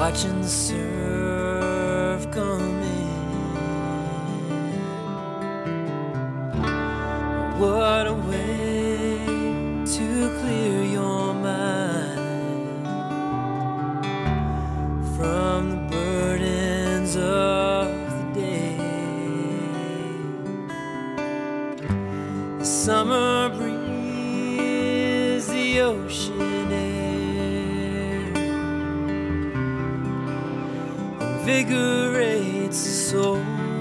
watching the surf come in. What a way to clear your mind from the burdens of the day. The summer breeze, the ocean air invigorates the soul.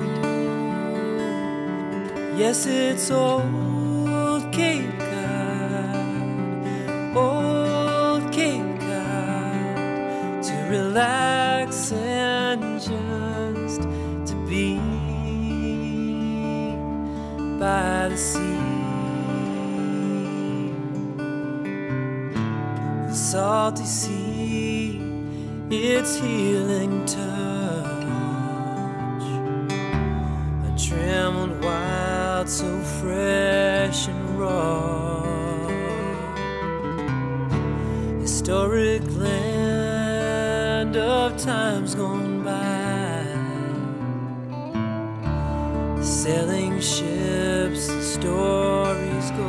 Yes, it's old Cape Cod, old Cape Cod, to relax and just to be by the sea. The salty sea, its healing touch, untrammeled wild, so fresh and raw. Historic land of times gone by, sailing ships, the stories go.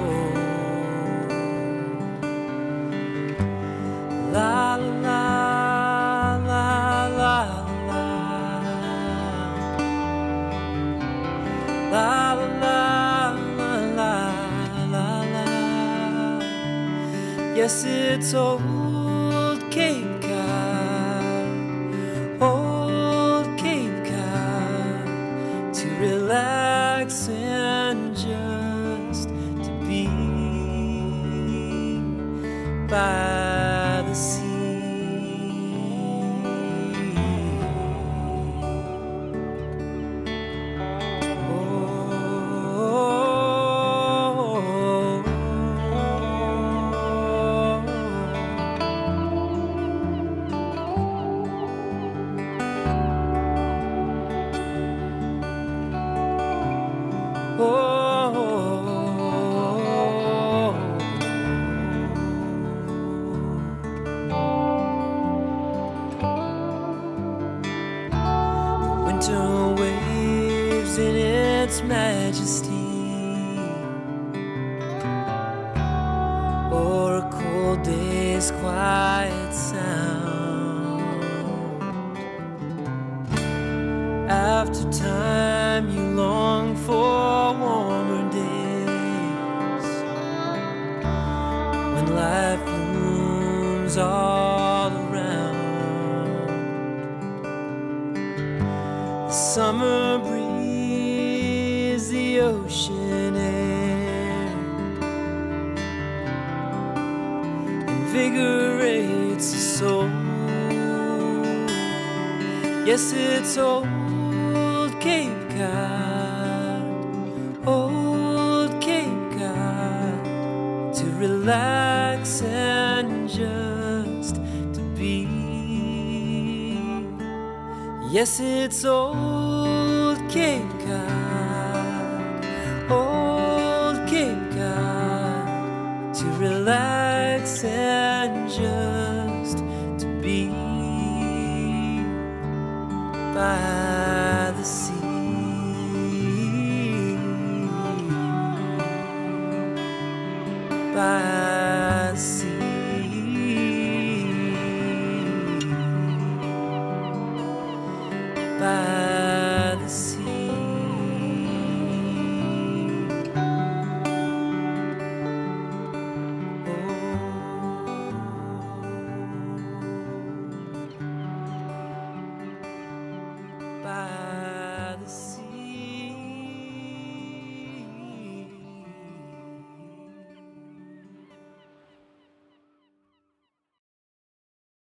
La la la la la la la la la la la. Yes, it's old Cape Cod, old Cape Cod, to relax and just to be by the sea. Winter waves in its majesty, or a cold day's quiet sound. After time you long for warmer days, when life blooms all around. Summer breeze, the ocean air invigorates the soul. Yes, it's old Cape Cod, old Cape Cod, to relax and just to be. Yes, it's old Cape Cod, old Cape Cod, to relax and just to be by the sea, by the sea. Bye.